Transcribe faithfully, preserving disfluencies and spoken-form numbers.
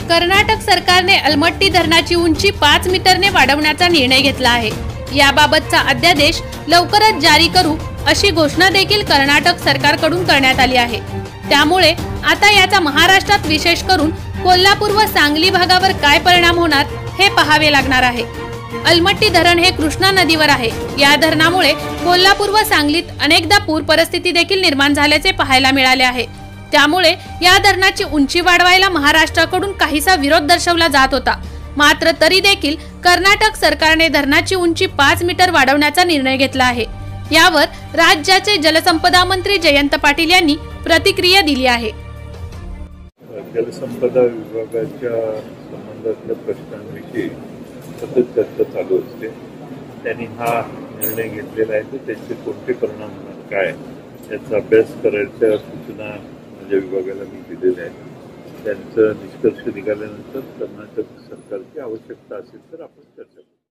कर्नाटक सरकारने अलमट्टी धरणाची उंची पाच मीटरने वाढवण्याचा निर्णय घेतला आहे। याबाबतचा अध्यादेश लवकरच जारी करू अशी घोषणा देखील कर्नाटक सरकारकडून करण्यात आली आहे। त्यामुळे आता याचा महाराष्ट्रात विशेष करून कोल्हापूर व सांगली भागावर काय परिणाम होणार हे पाहावे लागणार आहे। अलमट्टी धरण हे कृष्णा नदीवर आहे। या धरणामुळे कोल्हापूर व सांगलीत अनेकदा पूर परिस्थिती देखील निर्माण झाल्याचे पाहायला मिळाले आहे। त्यामुळे या धरणाची उंची वाढवायला महाराष्ट्राकडून काहीसा विरोध दर्शवला जात होता। मात्र तरी देखील कर्नाटक सरकारने धरणाची उंची पाच मीटर वाढवण्याचा निर्णय घेतला आहे। यावर राज्याचे जलसंपदा मंत्री जयंत पाटील यांनी प्रतिक्रिया दिली आहे। जलसंपदा विभागाच्या संबंधातल्या प्रश्नांविषयी सतत चर्चा चालू असते। त्यांनी हा निर्णय घेतलेला आहे तर त्याचे कोणते परिणाम होणार काय याचा अभ्यास करायच्या सूचना माझ्या विभागाला मी दिलेल्या आहेत। त्यांचा निष्कर्ष निघाल्यानंतर कर्नाटक सरकारची आवश्यकता असेल तर आपण चर्चा करू।